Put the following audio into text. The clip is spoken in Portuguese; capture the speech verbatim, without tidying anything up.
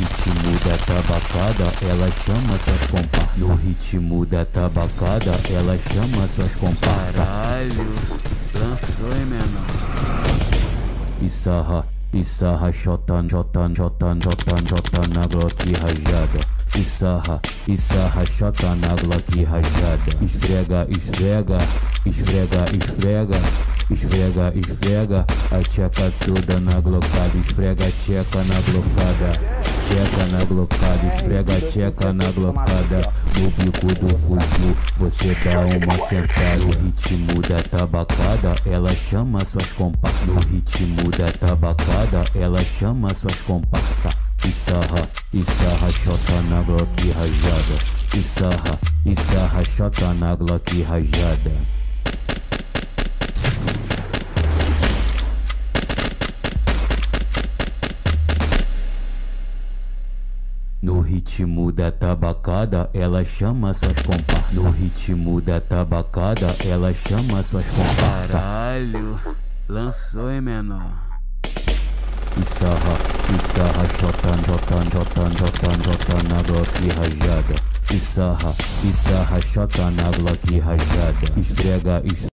ritmo da tabacada, ela chama suas comparsas. No ritmo da tabacada, ela chama suas comparsas. Caralho, lançou, hein, menor? E sarra, e sarra, xota, xota, xota, xota, xota na Glock rajada. E sarra, e sarra, xota na Glock rajada. Esfrega, esfrega, esfrega, esfrega, esfrega, esfrega a tcheca toda na glocada. Esfrega a tcheca na glocada, tcheca na glocada, esfrega a tcheca na glocada. No bico do fuzil você dá uma sentada. No ritmo da tabacada, ela chama suas comparsas. No ritmo da tabacada, ela chama suas comparsas. E sarra, e sarra, xota na Glock rajada. E sarra, e sarra, xota na Glock rajada. No ritmo da tabacada, ela chama suas comparsas. No ritmo da tabacada, ela chama suas comparsas. Caralho, lançou, hein, menor? E sarra, e sarra, xota, xota, xota, xota, xota na Glock rajada. E sarra, e sarra, xota na Glock rajada. Esfrega, esfrega.